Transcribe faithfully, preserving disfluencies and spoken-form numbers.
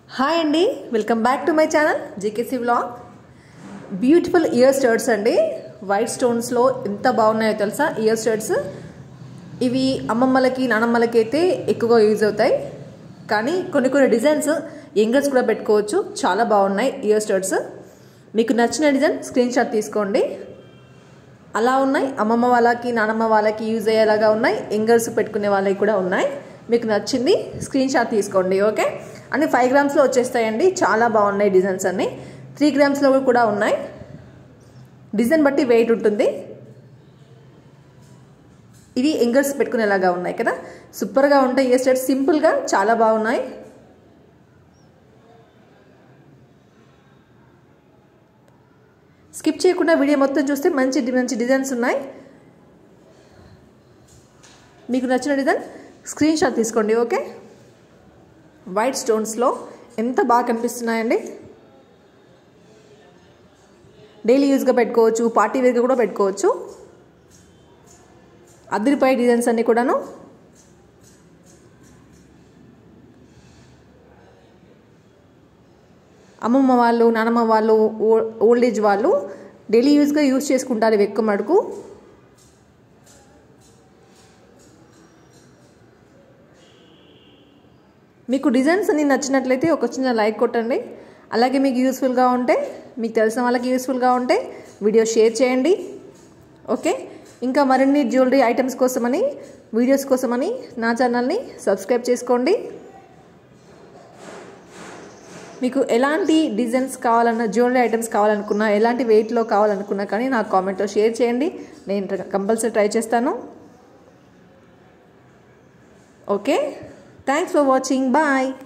Hi అండి, welcome back to my channel GKC vlog. Beautiful ear studs అండి. White స్టోన్స్లో ఎంత బాగున్నాయో తెలుసా ఇయర్ స్టడ్స్. ఇవి అమ్మమ్మలకి నానమ్మలకి అయితే ఎక్కువగా యూజ్ అవుతాయి, కానీ కొన్ని కొన్ని డిజైన్స్ యంగర్స్ కూడా పెట్టుకోవచ్చు. చాలా బాగున్నాయి ఇయర్ స్టడ్స్. మీకు నచ్చిన డిజైన్ స్క్రీన్ షాట్ తీసుకోండి. అలా ఉన్నాయి, అమ్మమ్మ వాళ్ళకి నానమ్మ వాళ్ళకి యూజ్ అయ్యేలాగా ఉన్నాయి, యంగర్స్ పెట్టుకునే వాళ్ళకి కూడా ఉన్నాయి. మీకు నచ్చింది స్క్రీన్ షాట్ తీసుకోండి. ఓకే, అన్ని ఫైవ్ గ్రామ్స్లో వచ్చేస్తాయండి. చాలా బాగున్నాయి డిజైన్స్ అన్నీ. త్రీ గ్రామ్స్లో కూడా ఉన్నాయి. డిజైన్ బట్టి వెయిట్ ఉంటుంది. ఇవి యంగర్స్ పెట్టుకునేలాగా ఉన్నాయి కదా, సూపర్గా ఉంటాయి. ఇయర్ స్టడ్స్ సింపుల్గా చాలా బాగున్నాయి. స్కిప్ చేయకుండా వీడియో మొత్తం చూస్తే మంచి మంచి డిజైన్స్ ఉన్నాయి. మీకు నచ్చిన డిజైన్ స్క్రీన్ షాట్ తీసుకోండి. ఓకే, వైట్ స్టోన్స్లో ఎంత బాగా కనిపిస్తున్నాయండి. డైలీ యూజ్గా పెట్టుకోవచ్చు, పార్టీ వేర్గా కూడా పెట్టుకోవచ్చు. అదిరిపై డిజైన్స్ అన్నీ కూడాను. అమ్మమ్మ వాళ్ళు నానమ్మ వాళ్ళు ఓల్డ్ ఏజ్ వాళ్ళు డైలీ యూజ్గా యూజ్ చేసుకుంటారు ఇవి ఎక్కువ మటుకు. మీకు డిజైన్స్ అన్ని నచ్చినట్లయితే ఒక చిన్న లైక్ కొట్టండి. అలాగే మీకు యూస్ఫుల్గా ఉంటే, మీకు తెలిసిన వాళ్ళకి యూస్ఫుల్గా ఉంటే వీడియో షేర్ చేయండి. ఓకే, ఇంకా మరిన్ని జ్యువెలరీ ఐటమ్స్ కోసమని, వీడియోస్ కోసమని నా ఛానల్ని సబ్స్క్రైబ్ చేసుకోండి. మీకు ఎలాంటి డిజైన్స్ కావాలన్నా, జ్యువెలరీ ఐటమ్స్ కావాలనుకున్నా, ఎలాంటి వెయిట్లో కావాలనుకున్నా కానీ నాకు కామెంట్లో షేర్ చేయండి. నేను కంపల్సరీ ట్రై చేస్తాను. Okay, thanks for watching. Bye.